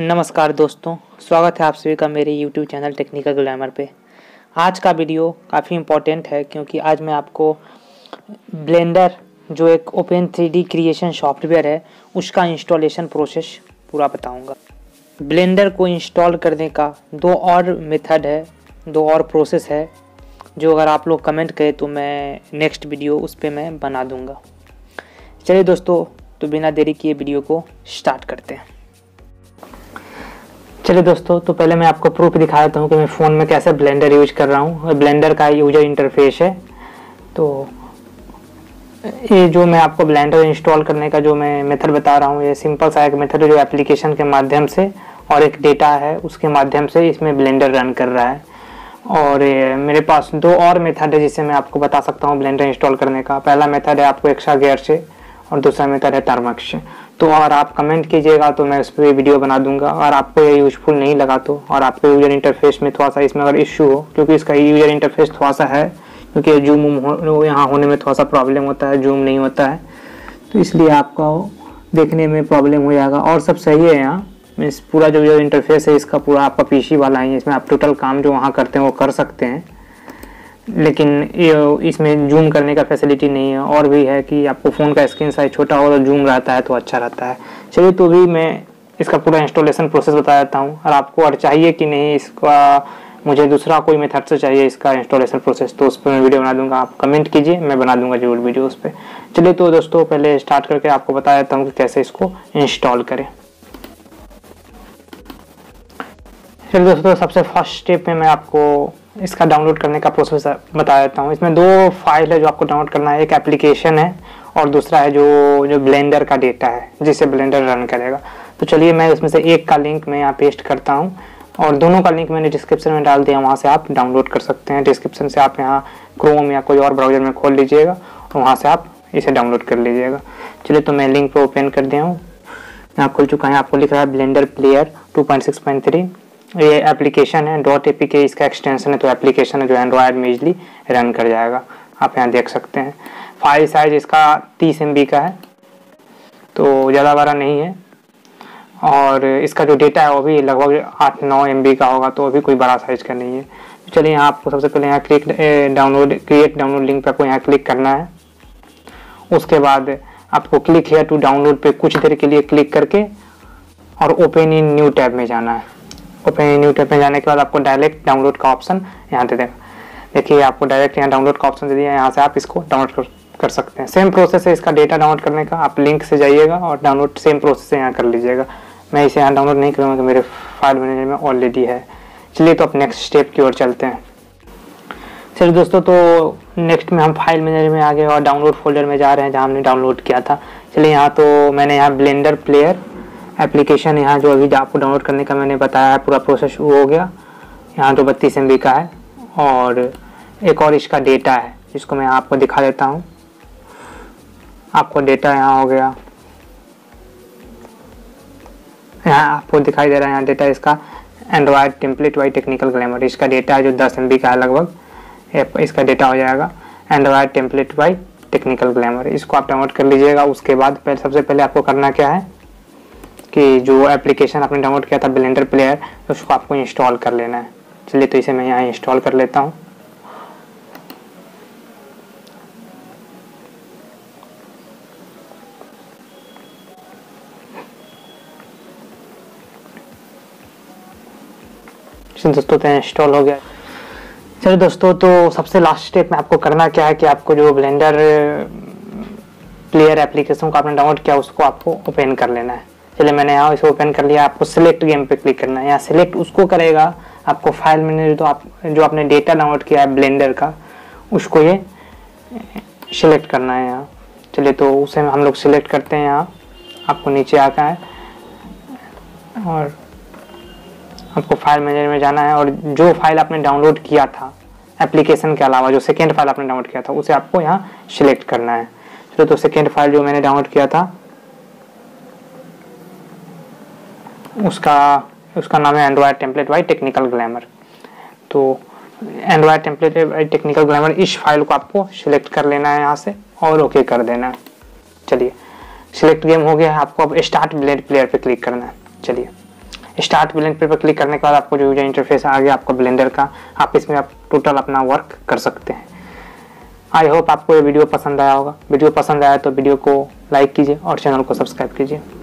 नमस्कार दोस्तों, स्वागत है आप सभी का मेरे YouTube चैनल टेक्निकल ग्लैमर पे। आज का वीडियो काफ़ी इम्पोर्टेंट है क्योंकि आज मैं आपको ब्लेंडर जो एक ओपन 3D क्रिएशन सॉफ्टवेयर है उसका इंस्टॉलेशन प्रोसेस पूरा बताऊंगा। ब्लेंडर को इंस्टॉल करने का दो और मेथड है, दो और प्रोसेस है जो अगर आप लोग कमेंट करें तो मैं नेक्स्ट वीडियो उस पर मैं बना दूँगा। चलिए दोस्तों, तो बिना देरी किए वीडियो को स्टार्ट करते हैं। चलिए दोस्तों, तो पहले मैं आपको प्रूफ दिखा देता हूँ कि मैं फ़ोन में कैसे ब्लेंडर यूज कर रहा हूँ। ब्लेंडर का यूजर इंटरफेस है। तो ये जो मैं आपको ब्लेंडर इंस्टॉल करने का जो मैं मेथड बता रहा हूँ, ये सिंपल सा एक मेथड है जो एप्लीकेशन के माध्यम से और एक डेटा है उसके माध्यम से इसमें ब्लेंडर रन कर रहा है। और मेरे पास दो और मेथड है जिससे मैं आपको बता सकता हूँ ब्लेंडर इंस्टॉल करने का। पहला मेथड है आपको एक्स्ट्रा गियर से और दूसरा मेथड है टर्मक्स से। तो और आप कमेंट कीजिएगा तो मैं उस पर वीडियो बना दूंगा। और आपको ये यूजफुल नहीं लगा तो, और आपको यूजर इंटरफेस में थोड़ा सा इसमें अगर इश्यू हो, क्योंकि इसका यूजर इंटरफेस थोड़ा सा है, क्योंकि जूम यहाँ होने में थोड़ा सा प्रॉब्लम होता है, जूम नहीं होता है, तो इसलिए आपको देखने में प्रॉब्लम हो जाएगा। और सब सही है यहाँ, इस पूरा जो यूजर इंटरफेस है इसका पूरा आपका पीसी वाला है, इसमें आप टोटल काम जो वहाँ करते हैं वो कर सकते हैं, लेकिन इसमें जूम करने का फैसिलिटी नहीं है। और भी है कि आपको फ़ोन का स्क्रीन साइज छोटा हो तो जूम रहता है तो अच्छा रहता है। चलिए, तो भी मैं इसका पूरा इंस्टॉलेशन प्रोसेस बता देता हूँ। और आपको और चाहिए कि नहीं इसका, मुझे दूसरा कोई मेथड से चाहिए इसका इंस्टॉलेशन प्रोसेस, तो उस पर मैं वीडियो बना दूंगा। आप कमेंट कीजिए, मैं बना दूंगा जरूर वीडियो उस पर। चलिए तो दोस्तों, पहले स्टार्ट करके आपको बता देता हूँ कि कैसे इसको इंस्टॉल करें। चलिए दोस्तों, सबसे फर्स्ट स्टेप में मैं आपको इसका डाउनलोड करने का प्रोसेस बता देता हूँ। इसमें दो फाइल है जो आपको डाउनलोड करना है, एक एप्लीकेशन है और दूसरा है जो ब्लेंडर का डेटा है जिससे ब्लेंडर रन करेगा। तो चलिए, मैं उसमें से एक का लिंक मैं यहाँ पेस्ट करता हूँ और दोनों का लिंक मैंने डिस्क्रिप्शन में डाल दिया, वहाँ से आप डाउनलोड कर सकते हैं। डिस्क्रिप्शन से आप यहाँ क्रोम या कोई और ब्राउजर में खोल लीजिएगा और वहाँ से आप इसे डाउनलोड कर लीजिएगा। चलिए, तो मैं लिंक पर ओपन कर दिया हूँ, यहाँ खुल चुका है। आपको लिख रहा है ब्लेंडर प्लेयर 2.6.3। ये एप्लीकेशन है, .apk इसका एक्सटेंशन है, तो एप्लीकेशन है जो एंड्रॉयड में इजली रन कर जाएगा। आप यहाँ देख सकते हैं। फाइल साइज इसका 30 MB का है, तो ज़्यादा बड़ा नहीं है। और इसका जो डेटा है वो भी लगभग 8-9 MB का होगा, तो अभी कोई बड़ा साइज का नहीं है। तो चलिए, यहाँ आपको सबसे पहले यहाँ क्रिएट डाउनलोड लिंक पर आपको यहाँ क्लिक करना है। उसके बाद आपको क्लिक हियर टू डाउनलोड पे कुछ देर के लिए क्लिक करके और ओपन इन न्यू टैब में जाना है। ओपन इन न्यू टैब में जाने के बाद आपको डायरेक्ट डाउनलोड का ऑप्शन यहाँ दे देगा। देखिए, आपको डायरेक्ट यहाँ डाउनलोड का ऑप्शन दे दिया, यहाँ से आप इसको डाउनलोड कर सकते हैं। सेम प्रोसेस है इसका डेटा डाउनलोड करने का। आप लिंक से जाइएगा और डाउनलोड सेम प्रोसेस से यहाँ कर लीजिएगा। मैं इसे यहाँ डाउनलोड नहीं करूँगा, मेरे फाइल मैनेजर में ऑलरेडी है। चलिए, तो आप नेक्स्ट स्टेप की ओर चलते हैं। चलिए दोस्तों, तो नेक्स्ट में हम फाइल मैनेजर में आ गए और डाउनलोड फोल्डर में जा रहे हैं जहाँ हमने डाउनलोड किया था। चलिए, यहाँ तो मैंने यहाँ ब्लेंडर प्लेयर एप्लीकेशन यहाँ जो अभी आपको डाउनलोड करने का मैंने बताया है, पूरा प्रोसेस वो हो गया। यहाँ तो 32 MB का है और एक और इसका डेटा है जिसको मैं आपको दिखा देता हूँ। आपको डेटा यहाँ हो गया, यहाँ आपको दिखाई दे रहा है यहाँ डेटा इसका Android template by technical glamour. इसका डेटा है जो 10 MB का है लगभग, इसका डेटा हो जाएगा Android template by technical glamour. इसको आप डाउनलोड कर लीजिएगा। उसके बाद सबसे पहले आपको करना क्या है कि जो एप्लीकेशन आपने डाउनलोड किया था ब्लेंडर प्लेयर, तो उसको आपको इंस्टॉल कर लेना है। चलिए, तो इसे मैं यहाँ इंस्टॉल कर लेता हूँ। दोस्तों, तो इंस्टॉल हो गया। चलिए दोस्तों, तो सबसे लास्ट स्टेप में आपको करना क्या है कि आपको जो ब्लेंडर प्लेयर एप्लीकेशन को आपने डाउनलोड किया उसको आपको ओपन कर लेना है। चलिए, मैंने यहाँ इसे ओपन कर लिया। आपको सिलेक्ट गेम पे क्लिक करना है। यहाँ सिलेक्ट उसको करेगा, आपको फाइल में जो आपने डेटा डाउनलोड किया है ब्लेंडर का, उसको ये सिलेक्ट करना है यहाँ। चलिए, तो उसे हम लोग सिलेक्ट करते हैं। यहाँ आपको नीचे आता है और आपको फाइल मैनेजर में जाना है और जो फाइल आपने डाउनलोड किया था एप्लीकेशन के अलावा, जो सेकेंड फाइल आपने डाउनलोड किया था, उसे आपको यहाँ सिलेक्ट करना है। चलो, तो सेकेंड फाइल जो मैंने डाउनलोड किया था उसका नाम है Android template by technical glamour. तो Android template by technical glamour, इस फाइल को आपको सिलेक्ट कर लेना है यहाँ से और ओके कर देना है। चलिए, सिलेक्ट गेम हो गया है। आपको अब स्टार्ट ब्लेंडर प्लेयर पे क्लिक करना है। चलिए, स्टार्ट ब्लेंडर पर क्लिक करने के बाद आपको जो यूजर इंटरफेस आ गया आपका ब्लेंडर का, आप इसमें आप टोटल अपना वर्क कर सकते हैं। आई होप आपको ये वीडियो पसंद आया होगा। वीडियो पसंद आया तो वीडियो को लाइक कीजिए और चैनल को सब्सक्राइब कीजिए।